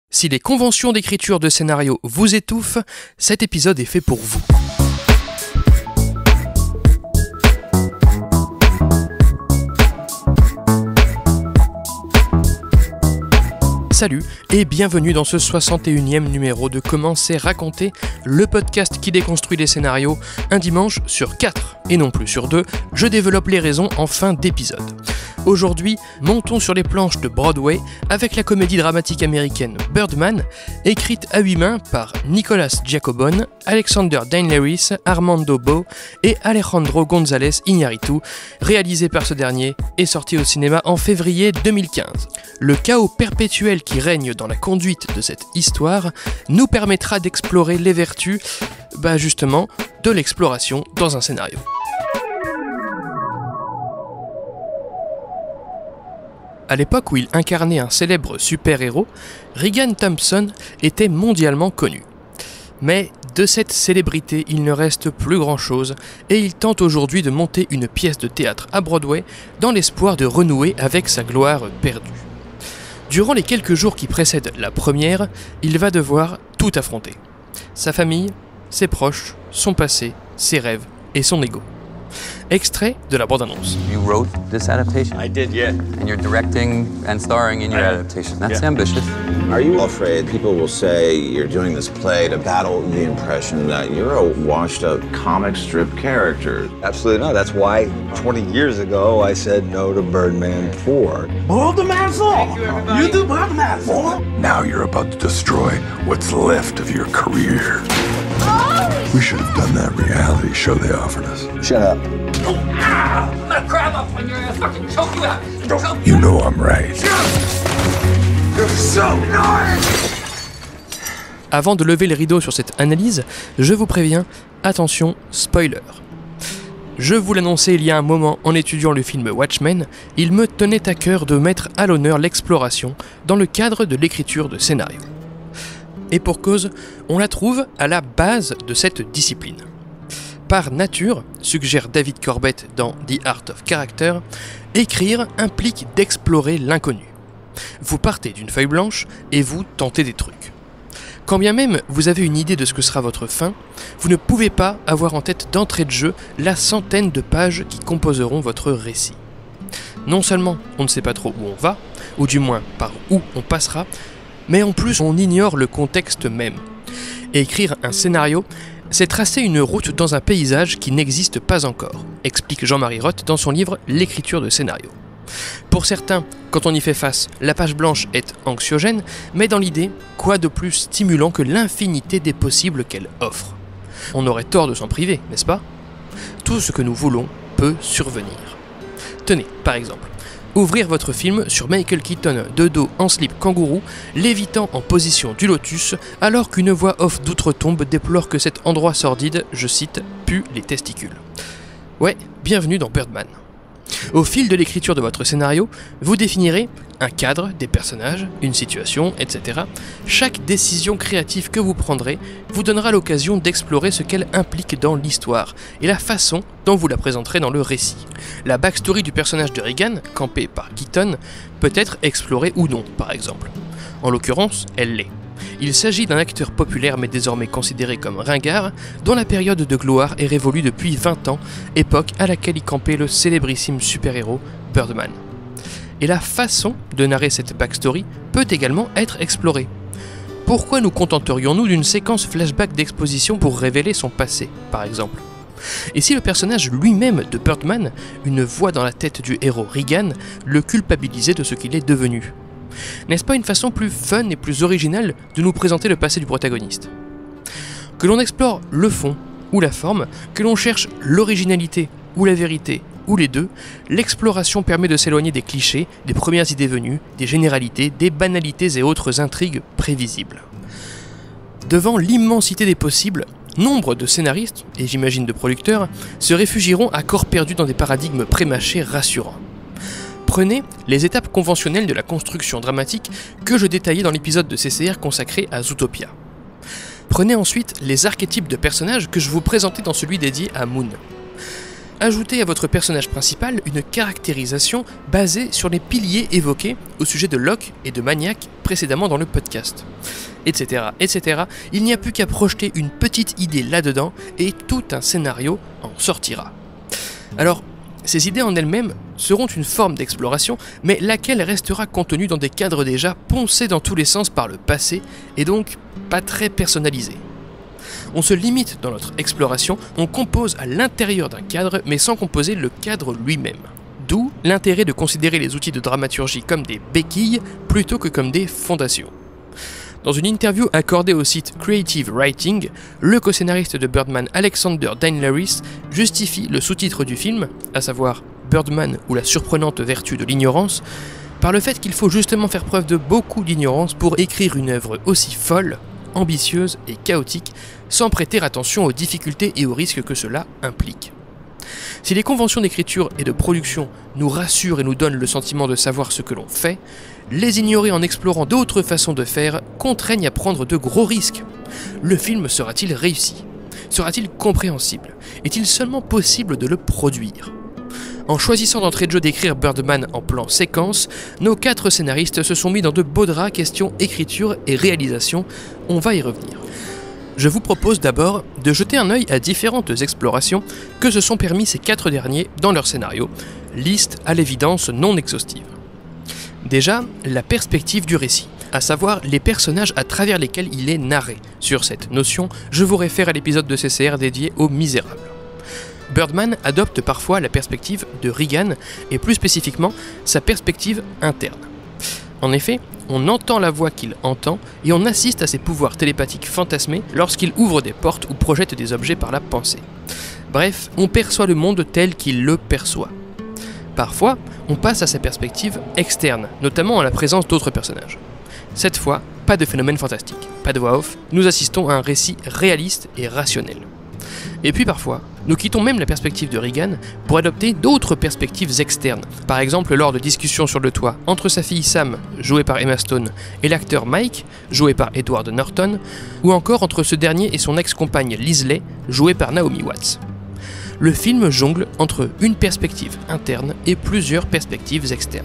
Si les conventions d'écriture de scénario vous étouffent, cet épisode est fait pour vous. Salut et bienvenue dans ce 61e numéro de Comment c'est raconté, le podcast qui déconstruit les scénarios. Un dimanche sur 4 et non plus sur 2, je développe les raisons en fin d'épisode. Aujourd'hui, montons sur les planches de Broadway avec la comédie dramatique américaine Birdman, écrite à 8 mains par Nicolas Giacobone, Alexander Danelarys, Armando Bó et Alejandro González Iñárritu, réalisée par ce dernier et sortie au cinéma en février 2015. Le chaos perpétuel qui règne dans la conduite de cette histoire nous permettra d'explorer les vertus, justement, de l'exploration dans un scénario. À l'époque où il incarnait un célèbre super-héros, Regan Thompson était mondialement connu. Mais de cette célébrité, il ne reste plus grand-chose et il tente aujourd'hui de monter une pièce de théâtre à Broadway dans l'espoir de renouer avec sa gloire perdue. Durant les quelques jours qui précèdent la première, il va devoir tout affronter. Sa famille, ses proches, son passé, ses rêves et son ego. Extrait de la bande-annonce. You wrote this adaptation? I did, yeah. And you're directing and starring in your adaptation. That's ambitious. Are you afraid people will say you're doing this play to battle the impression that you're a washed-up comic strip character? Absolutely not. That's why 20 years ago I said no to Birdman 4. Birdman 4? You do Birdman 4? Now you're about to destroy what's left of your career. We should have done that reality show they offered us. Shut up. I'm gonna grab up on your ass, fucking choke you out. You know I'm right. You're so nice. Avant de lever le rideau sur cette analyse, je vous préviens, attention, spoiler. Je vous l'annonçais il y a un moment en étudiant le film Watchmen, il me tenait à cœur de mettre à l'honneur l'exploration dans le cadre de l'écriture de scénario. Et pour cause, on la trouve à la base de cette discipline. Par nature, suggère David Corbett dans The Art of Character, écrire implique d'explorer l'inconnu. Vous partez d'une feuille blanche et vous tentez des trucs. Quand bien même vous avez une idée de ce que sera votre fin, vous ne pouvez pas avoir en tête d'entrée de jeu la centaine de pages qui composeront votre récit. Non seulement on ne sait pas trop où on va, ou du moins par où on passera, mais en plus on ignore le contexte même. Et écrire un scénario, c'est tracer une route dans un paysage qui n'existe pas encore, explique Jean-Marie Roth dans son livre L'écriture de scénario. Pour certains, quand on y fait face, la page blanche est anxiogène, mais dans l'idée, quoi de plus stimulant que l'infinité des possibles qu'elle offre ? On aurait tort de s'en priver, n'est-ce pas ? Tout ce que nous voulons peut survenir. Tenez, par exemple, ouvrir votre film sur Michael Keaton de dos en slip kangourou, lévitant en position du lotus, alors qu'une voix off d'outre-tombe déplore que cet endroit sordide, je cite, pue les testicules. Ouais, bienvenue dans Birdman. Au fil de l'écriture de votre scénario, vous définirez un cadre, des personnages, une situation, etc. Chaque décision créative que vous prendrez vous donnera l'occasion d'explorer ce qu'elle implique dans l'histoire et la façon dont vous la présenterez dans le récit. La backstory du personnage de Regan, campé par Keaton, peut être explorée ou non, par exemple. En l'occurrence, elle l'est. Il s'agit d'un acteur populaire mais désormais considéré comme ringard, dont la période de gloire est révolue depuis 20 ans, époque à laquelle y campait le célébrissime super-héros Birdman. Et la façon de narrer cette backstory peut également être explorée. Pourquoi nous contenterions-nous d'une séquence flashback d'exposition pour révéler son passé, par exemple ? Et si le personnage lui-même de Birdman, une voix dans la tête du héros Regan, le culpabilisait de ce qu'il est devenu ? N'est-ce pas une façon plus fun et plus originale de nous présenter le passé du protagoniste ? Que l'on explore le fond ou la forme, que l'on cherche l'originalité ou la vérité, ou les deux, l'exploration permet de s'éloigner des clichés, des premières idées venues, des généralités, des banalités et autres intrigues prévisibles. Devant l'immensité des possibles, nombre de scénaristes, et j'imagine de producteurs, se réfugieront à corps perdu dans des paradigmes prémâchés rassurants. Prenez les étapes conventionnelles de la construction dramatique que je détaillais dans l'épisode de CCR consacré à Zootopia. Prenez ensuite les archétypes de personnages que je vous présentais dans celui dédié à Moon. Ajoutez à votre personnage principal une caractérisation basée sur les piliers évoqués au sujet de Locke et de Maniac précédemment dans le podcast. Etc. etc. Il n'y a plus qu'à projeter une petite idée là-dedans et tout un scénario en sortira. Alors, ces idées en elles-mêmes seront une forme d'exploration, mais laquelle restera contenue dans des cadres déjà poncés dans tous les sens par le passé et donc pas très personnalisés. On se limite dans notre exploration, on compose à l'intérieur d'un cadre, mais sans composer le cadre lui-même. D'où l'intérêt de considérer les outils de dramaturgie comme des béquilles plutôt que comme des fondations. Dans une interview accordée au site Creative Writing, le co-scénariste de Birdman Alexander Dainlaris justifie le sous-titre du film, à savoir Birdman ou la surprenante vertu de l'ignorance, par le fait qu'il faut justement faire preuve de beaucoup d'ignorance pour écrire une œuvre aussi folle, ambitieuse et chaotique, sans prêter attention aux difficultés et aux risques que cela implique. Si les conventions d'écriture et de production nous rassurent et nous donnent le sentiment de savoir ce que l'on fait, les ignorer en explorant d'autres façons de faire contraignent à prendre de gros risques. Le film sera-t-il réussi? Sera-t-il compréhensible? Est-il seulement possible de le produire? En choisissant d'entrée de jeu d'écrire Birdman en plan séquence, nos 4 scénaristes se sont mis dans de beaux draps question écriture et réalisation. On va y revenir. Je vous propose d'abord de jeter un œil à différentes explorations que se sont permis ces 4 derniers dans leur scénario, liste à l'évidence non exhaustive. Déjà, la perspective du récit, à savoir les personnages à travers lesquels il est narré. Sur cette notion, je vous réfère à l'épisode de CCR dédié aux Misérables. Birdman adopte parfois la perspective de Regan, et plus spécifiquement, sa perspective interne. En effet, on entend la voix qu'il entend, et on assiste à ses pouvoirs télépathiques fantasmés lorsqu'il ouvre des portes ou projette des objets par la pensée. Bref, on perçoit le monde tel qu'il le perçoit. Parfois, on passe à sa perspective externe, notamment en la présence d'autres personnages. Cette fois, pas de phénomène fantastique, pas de voix off, nous assistons à un récit réaliste et rationnel. Et puis parfois, nous quittons même la perspective de Regan pour adopter d'autres perspectives externes, par exemple lors de discussions sur le toit entre sa fille Sam, jouée par Emma Stone, et l'acteur Mike, joué par Edward Norton, ou encore entre ce dernier et son ex-compagne Leslie, jouée par Naomi Watts. Le film jongle entre une perspective interne et plusieurs perspectives externes.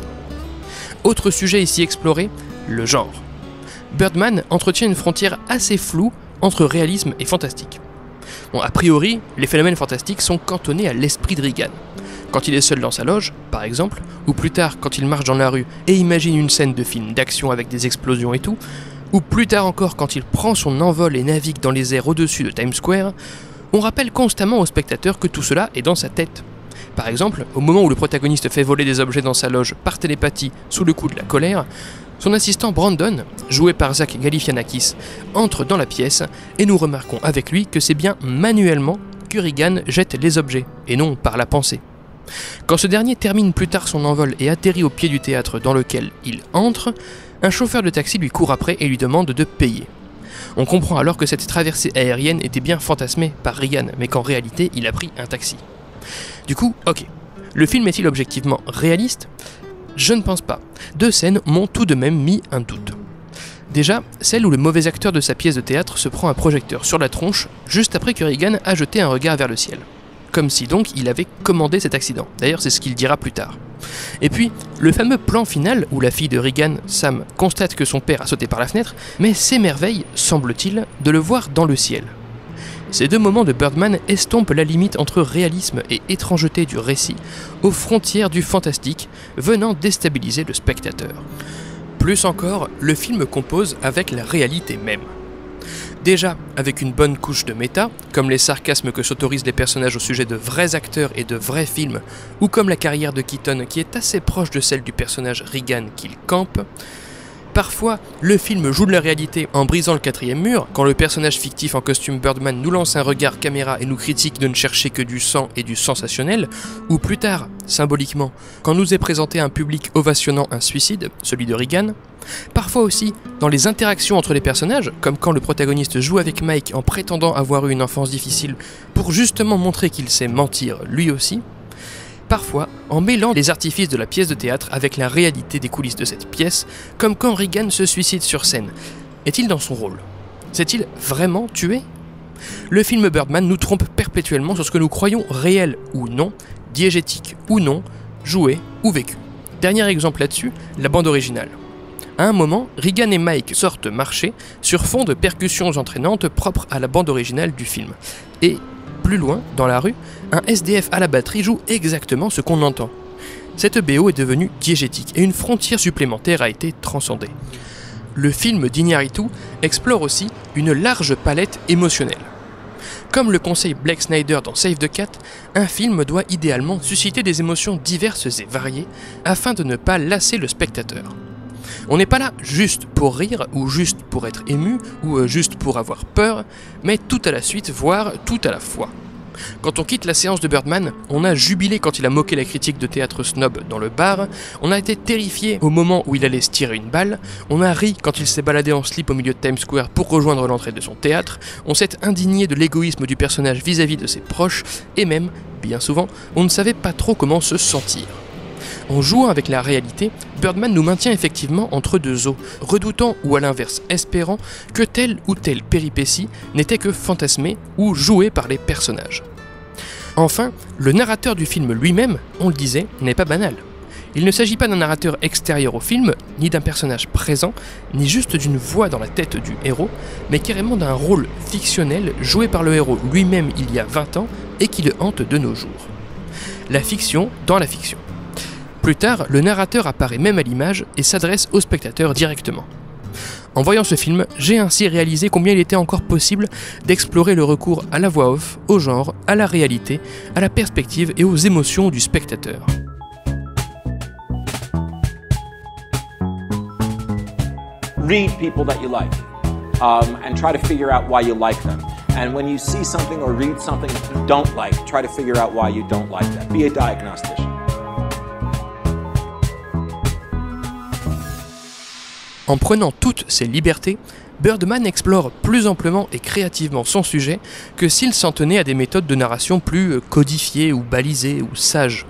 Autre sujet ici exploré, le genre. Birdman entretient une frontière assez floue entre réalisme et fantastique. Bon, a priori, les phénomènes fantastiques sont cantonnés à l'esprit de Regan. Quand il est seul dans sa loge, par exemple, ou plus tard quand il marche dans la rue et imagine une scène de film d'action avec des explosions et tout, ou plus tard encore quand il prend son envol et navigue dans les airs au-dessus de Times Square, on rappelle constamment au spectateur que tout cela est dans sa tête. Par exemple, au moment où le protagoniste fait voler des objets dans sa loge par télépathie sous le coup de la colère, son assistant Brandon, joué par Zach Galifianakis, entre dans la pièce et nous remarquons avec lui que c'est bien manuellement que Regan jette les objets, et non par la pensée. Quand ce dernier termine plus tard son envol et atterrit au pied du théâtre dans lequel il entre, un chauffeur de taxi lui court après et lui demande de payer. On comprend alors que cette traversée aérienne était bien fantasmée par Regan, mais qu'en réalité il a pris un taxi. Du coup, ok, le film est-il objectivement réaliste ? Je ne pense pas. 2 scènes m'ont tout de même mis un doute. Déjà, celle où le mauvais acteur de sa pièce de théâtre se prend un projecteur sur la tronche juste après que Regan a jeté un regard vers le ciel. Comme si donc il avait commandé cet accident. D'ailleurs, c'est ce qu'il dira plus tard. Et puis, le fameux plan final où la fille de Regan, Sam, constate que son père a sauté par la fenêtre, mais s'émerveille, semble-t-il, de le voir dans le ciel. Ces 2 moments de Birdman estompent la limite entre réalisme et étrangeté du récit, aux frontières du fantastique, venant déstabiliser le spectateur. Plus encore, le film compose avec la réalité même. Déjà, avec une bonne couche de méta, comme les sarcasmes que s'autorisent les personnages au sujet de vrais acteurs et de vrais films, ou comme la carrière de Keaton qui est assez proche de celle du personnage Regan qu'il campe. Parfois, le film joue de la réalité en brisant le 4e mur, quand le personnage fictif en costume Birdman nous lance un regard caméra et nous critique de ne chercher que du sang et du sensationnel, ou plus tard, symboliquement, quand nous est présenté un public ovationnant un suicide, celui de Regan. Parfois aussi, dans les interactions entre les personnages, comme quand le protagoniste joue avec Mike en prétendant avoir eu une enfance difficile pour justement montrer qu'il sait mentir lui aussi. Parfois, en mêlant les artifices de la pièce de théâtre avec la réalité des coulisses de cette pièce, comme quand Regan se suicide sur scène. Est-il dans son rôle ? S'est-il vraiment tué ? Le film Birdman nous trompe perpétuellement perpétuellement sur ce que nous croyons réel ou non, diégétique ou non, joué ou vécu. Dernier exemple là-dessus, la bande originale. À un moment, Regan et Mike sortent marcher sur fond de percussions entraînantes propres à la bande originale du film. Et, plus loin, dans la rue, un SDF à la batterie joue exactement ce qu'on entend. Cette BO est devenue diégétique et une frontière supplémentaire a été transcendée. Le film d'Iñárritu explore aussi une large palette émotionnelle. Comme le conseille Blake Snyder dans Save the Cat, un film doit idéalement susciter des émotions diverses et variées afin de ne pas lasser le spectateur. On n'est pas là juste pour rire, ou juste pour être ému, ou juste pour avoir peur, mais tout à la suite, voire tout à la fois. Quand on quitte la séance de Birdman, on a jubilé quand il a moqué la critique de théâtre snob dans le bar, on a été terrifié au moment où il allait se tirer une balle, on a ri quand il s'est baladé en slip au milieu de Times Square pour rejoindre l'entrée de son théâtre, on s'est indigné de l'égoïsme du personnage vis-à-vis de ses proches, et même, bien souvent, on ne savait pas trop comment se sentir. En jouant avec la réalité, Birdman nous maintient effectivement entre deux eaux, redoutant ou à l'inverse espérant que telle ou telle péripétie n'était que fantasmée ou jouée par les personnages. Enfin, le narrateur du film lui-même, on le disait, n'est pas banal. Il ne s'agit pas d'un narrateur extérieur au film, ni d'un personnage présent, ni juste d'une voix dans la tête du héros, mais carrément d'un rôle fictionnel joué par le héros lui-même il y a 20 ans et qui le hante de nos jours. La fiction dans la fiction. Plus tard, le narrateur apparaît même à l'image et s'adresse au spectateur directement. En voyant ce film, j'ai ainsi réalisé combien il était encore possible d'explorer le recours à la voix off, au genre, à la réalité, à la perspective et aux émotions du spectateur. Read people that you like, and try to figure out why you like them. And when you see something or read something that you don't like, try to figure out why you don't like that. Be a diagnostician. En prenant toutes ses libertés, Birdman explore plus amplement et créativement son sujet que s'il s'en tenait à des méthodes de narration plus codifiées ou balisées ou sages.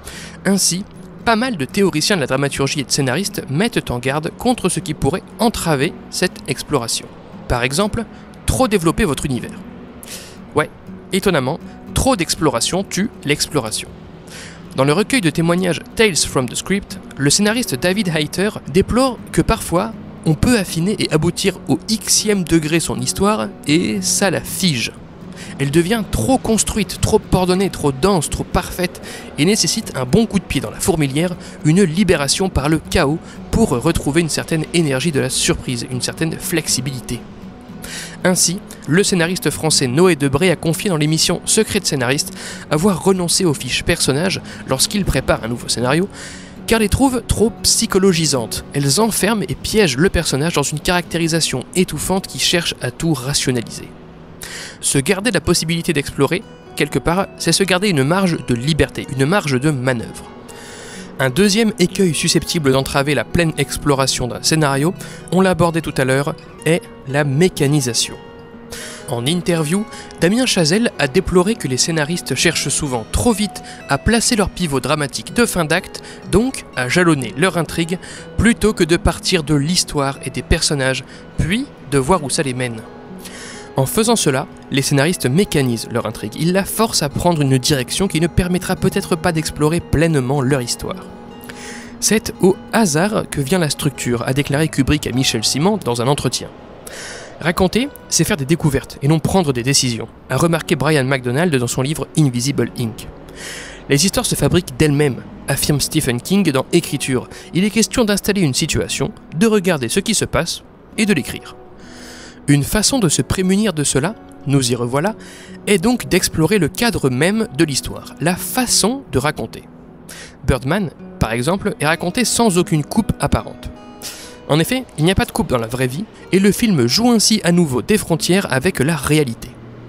Ainsi, pas mal de théoriciens de la dramaturgie et de scénaristes mettent en garde contre ce qui pourrait entraver cette exploration. Par exemple, trop développer votre univers. Ouais, étonnamment, trop d'exploration tue l'exploration. Dans le recueil de témoignages Tales from the Script, le scénariste David Hayter déplore que parfois, on peut affiner et aboutir au xème degré son histoire, et ça la fige. Elle devient trop construite, trop ordonnée, trop dense, trop parfaite, et nécessite un bon coup de pied dans la fourmilière, une libération par le chaos, pour retrouver une certaine énergie de la surprise, une certaine flexibilité. Ainsi, le scénariste français Noé Debré a confié dans l'émission Secret de scénariste avoir renoncé aux fiches personnages lorsqu'il prépare un nouveau scénario, car les trouve trop psychologisantes. Elles enferment et piègent le personnage dans une caractérisation étouffante qui cherche à tout rationaliser. Se garder la possibilité d'explorer, quelque part, c'est se garder une marge de liberté, une marge de manœuvre. Un deuxième écueil susceptible d'entraver la pleine exploration d'un scénario, on l'a abordé tout à l'heure, est la mécanisation. En interview, Damien Chazelle a déploré que les scénaristes cherchent souvent trop vite à placer leur pivot dramatique de fin d'acte, donc à jalonner leur intrigue, plutôt que de partir de l'histoire et des personnages, puis de voir où ça les mène. En faisant cela, les scénaristes mécanisent leur intrigue, ils la forcent à prendre une direction qui ne permettra peut-être pas d'explorer pleinement leur histoire. C'est au hasard que vient la structure, a déclaré Kubrick à Michel Simon dans un entretien. Raconter, c'est faire des découvertes et non prendre des décisions, a remarqué Brian McDonald dans son livre Invisible Ink. Les histoires se fabriquent d'elles-mêmes, affirme Stephen King dans Écriture. Il est question d'installer une situation, de regarder ce qui se passe et de l'écrire. Une façon de se prémunir de cela, nous y revoilà, est donc d'explorer le cadre même de l'histoire, la façon de raconter. Birdman, par exemple, est raconté sans aucune coupe apparente. En effet, il n'y a pas de coupe dans la vraie vie, et le film joue ainsi à nouveau des frontières avec la réalité.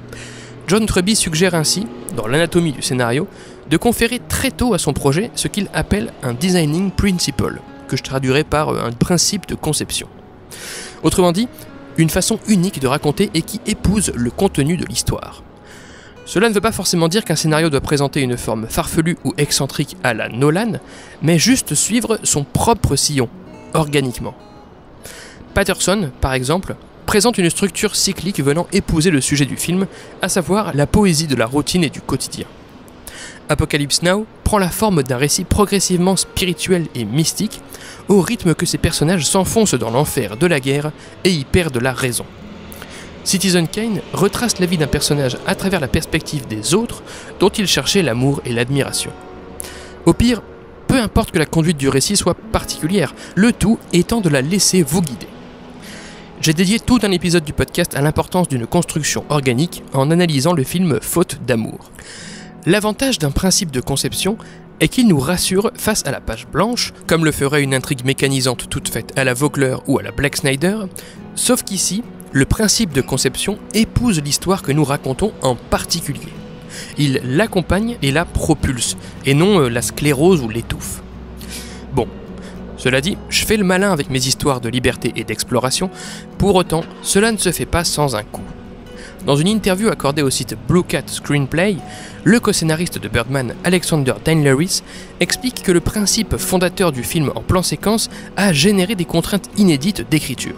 John Truby suggère ainsi, dans l'anatomie du scénario, de conférer très tôt à son projet ce qu'il appelle un designing principle, que je traduirai par un principe de conception. Autrement dit, une façon unique de raconter et qui épouse le contenu de l'histoire. Cela ne veut pas forcément dire qu'un scénario doit présenter une forme farfelue ou excentrique à la Nolan, mais juste suivre son propre sillon, organiquement. Patterson, par exemple, présente une structure cyclique venant épouser le sujet du film, à savoir la poésie de la routine et du quotidien. Apocalypse Now prend la forme d'un récit progressivement spirituel et mystique, au rythme que ses personnages s'enfoncent dans l'enfer de la guerre et y perdent la raison. Citizen Kane retrace la vie d'un personnage à travers la perspective des autres dont il cherchait l'amour et l'admiration. Au pire, peu importe que la conduite du récit soit particulière, le tout étant de la laisser vous guider. J'ai dédié tout un épisode du podcast à l'importance d'une construction organique en analysant le film Faute d'amour. L'avantage d'un principe de conception est qu'il nous rassure face à la page blanche, comme le ferait une intrigue mécanisante toute faite à la Vogler ou à la Black Snyder, sauf qu'ici, le principe de conception épouse l'histoire que nous racontons en particulier. Il l'accompagne et la propulse, et non la sclérose ou l'étouffe. Bon, cela dit, je fais le malin avec mes histoires de liberté et d'exploration, pour autant, cela ne se fait pas sans un coût. Dans une interview accordée au site Blue Cat Screenplay, le co-scénariste de Birdman, Alexander Dane-Lewis, explique que le principe fondateur du film en plan-séquence a généré des contraintes inédites d'écriture.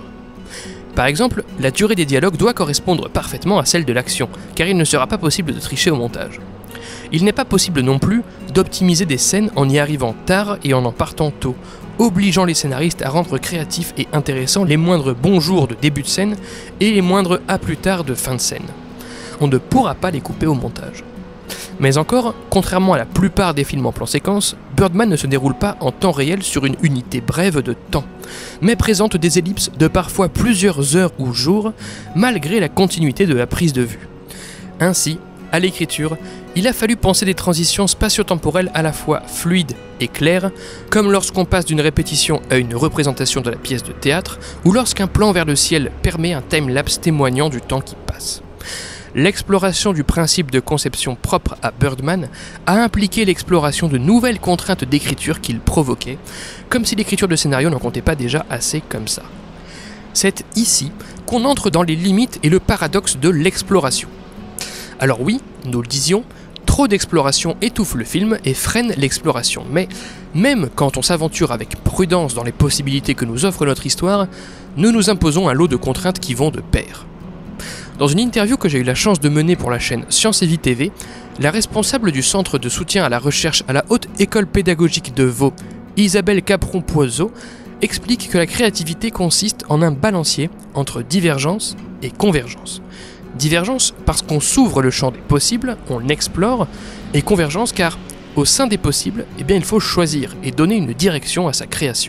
Par exemple, la durée des dialogues doit correspondre parfaitement à celle de l'action, car il ne sera pas possible de tricher au montage. Il n'est pas possible non plus d'optimiser des scènes en y arrivant tard et en partant tôt, obligeant les scénaristes à rendre créatifs et intéressants les moindres bonjours de début de scène et les moindres à plus tard de fin de scène. On ne pourra pas les couper au montage. Mais encore, contrairement à la plupart des films en plan séquence, Birdman ne se déroule pas en temps réel sur une unité brève de temps, mais présente des ellipses de parfois plusieurs heures ou jours, malgré la continuité de la prise de vue. Ainsi, à l'écriture, il a fallu penser des transitions spatio-temporelles à la fois fluides et claires, comme lorsqu'on passe d'une répétition à une représentation de la pièce de théâtre, ou lorsqu'un plan vers le ciel permet un time-lapse témoignant du temps qui passe. L'exploration du principe de conception propre à Birdman a impliqué l'exploration de nouvelles contraintes d'écriture qu'il provoquait, comme si l'écriture de scénario n'en comptait pas déjà assez comme ça. C'est ici qu'on entre dans les limites et le paradoxe de l'exploration. Alors oui, nous le disions, trop d'exploration étouffe le film et freine l'exploration, mais même quand on s'aventure avec prudence dans les possibilités que nous offre notre histoire, nous nous imposons un lot de contraintes qui vont de pair. Dans une interview que j'ai eu la chance de mener pour la chaîne Science et Vie TV, la responsable du Centre de soutien à la recherche à la Haute École pédagogique de Vaud, Isabelle Capron-Poiseau, explique que la créativité consiste en un balancier entre divergence et convergence. Divergence parce qu'on s'ouvre le champ des possibles, on explore, et convergence car, au sein des possibles, il faut choisir et donner une direction à sa création.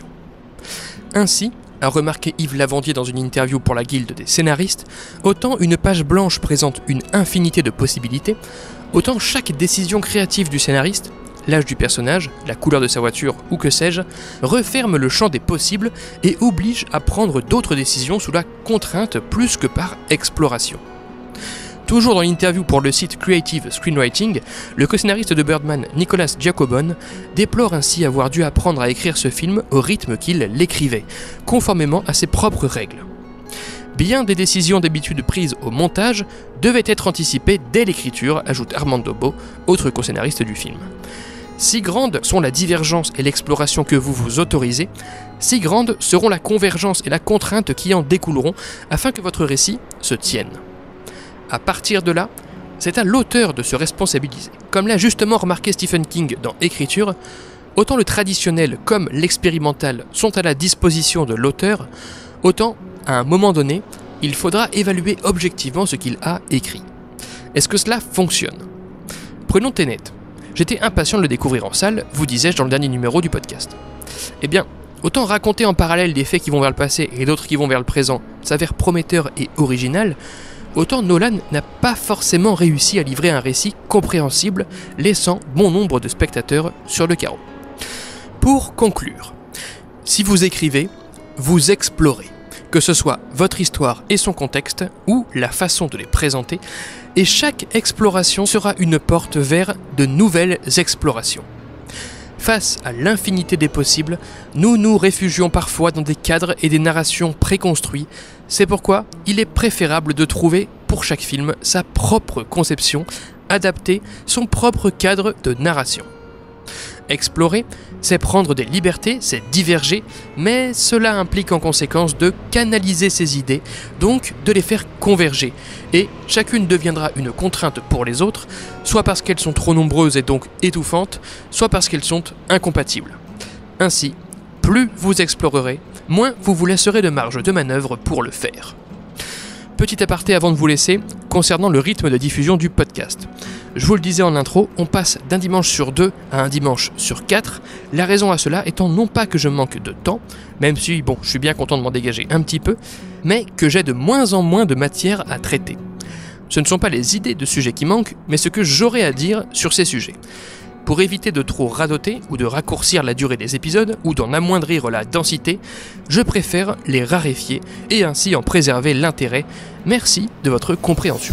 Ainsi, a remarqué Yves Lavandier dans une interview pour la Guilde des scénaristes, autant une page blanche présente une infinité de possibilités, autant chaque décision créative du scénariste, l'âge du personnage, la couleur de sa voiture ou que sais-je, referme le champ des possibles et oblige à prendre d'autres décisions sous la contrainte plus que par exploration. Toujours dans l'interview pour le site Creative Screenwriting, le co-scénariste de Birdman, Nicolas Giacobone, déplore ainsi avoir dû apprendre à écrire ce film au rythme qu'il l'écrivait, conformément à ses propres règles. Bien des décisions d'habitude prises au montage devaient être anticipées dès l'écriture, ajoute Armando Bo, autre co-scénariste du film. Si grandes sont la divergence et l'exploration que vous vous autorisez, si grandes seront la convergence et la contrainte qui en découleront afin que votre récit se tienne. À partir de là, c'est à l'auteur de se responsabiliser. Comme l'a justement remarqué Stephen King dans Écriture, autant le traditionnel comme l'expérimental sont à la disposition de l'auteur, autant, à un moment donné, il faudra évaluer objectivement ce qu'il a écrit. Est-ce que cela fonctionne ? Prenons Tenet. J'étais impatient de le découvrir en salle, vous disais-je dans le dernier numéro du podcast. Eh bien, autant raconter en parallèle des faits qui vont vers le passé et d'autres qui vont vers le présent s'avère prometteur et original, autant Nolan n'a pas forcément réussi à livrer un récit compréhensible, laissant bon nombre de spectateurs sur le carreau. Pour conclure, si vous écrivez, vous explorez, que ce soit votre histoire et son contexte, ou la façon de les présenter, et chaque exploration sera une porte vers de nouvelles explorations. Face à l'infinité des possibles, nous nous réfugions parfois dans des cadres et des narrations préconstruits. C'est pourquoi il est préférable de trouver, pour chaque film, sa propre conception, adapter son propre cadre de narration. Explorer, c'est prendre des libertés, c'est diverger, mais cela implique en conséquence de canaliser ses idées, donc de les faire converger, et chacune deviendra une contrainte pour les autres, soit parce qu'elles sont trop nombreuses et donc étouffantes, soit parce qu'elles sont incompatibles. Ainsi, plus vous explorerez, moins vous vous laisserez de marge de manœuvre pour le faire. Petit aparté avant de vous laisser, concernant le rythme de diffusion du podcast. Je vous le disais en intro, on passe d'un dimanche sur 2 à un dimanche sur 4, la raison à cela étant non pas que je manque de temps, même si je suis bien content de m'en dégager un petit peu, mais que j'ai de moins en moins de matière à traiter. Ce ne sont pas les idées de sujets qui manquent, mais ce que j'aurai à dire sur ces sujets. Pour éviter de trop radoter ou de raccourcir la durée des épisodes ou d'en amoindrir la densité, je préfère les raréfier et ainsi en préserver l'intérêt. Merci de votre compréhension.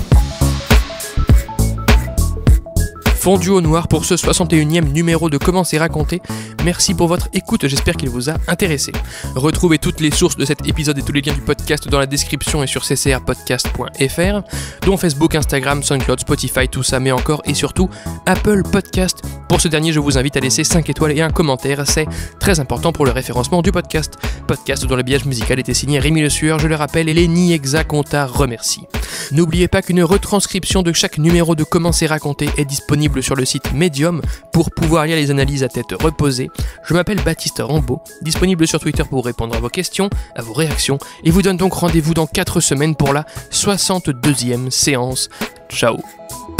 Fondu au noir pour ce 61e numéro de Comment c'est raconté. Merci pour votre écoute, j'espère qu'il vous a intéressé. Retrouvez toutes les sources de cet épisode et tous les liens du podcast dans la description et sur ccrpodcast.fr, dont Facebook, Instagram, SoundCloud, Spotify, tout ça, mais encore et surtout Apple Podcast. Pour ce dernier, je vous invite à laisser 5 étoiles et un commentaire, c'est très important pour le référencement du podcast. Podcast dont l'habillage musical était signé Rémi Le Sueur, je le rappelle, et les Niexac Conta remercie. N'oubliez pas qu'une retranscription de chaque numéro de Comment c'est raconté est disponible sur le site Medium pour pouvoir lire les analyses à tête reposée. Je m'appelle Baptiste Rambaud, disponible sur Twitter pour répondre à vos questions, à vos réactions, et vous donne donc rendez-vous dans 4 semaines pour la 62e séance. Ciao.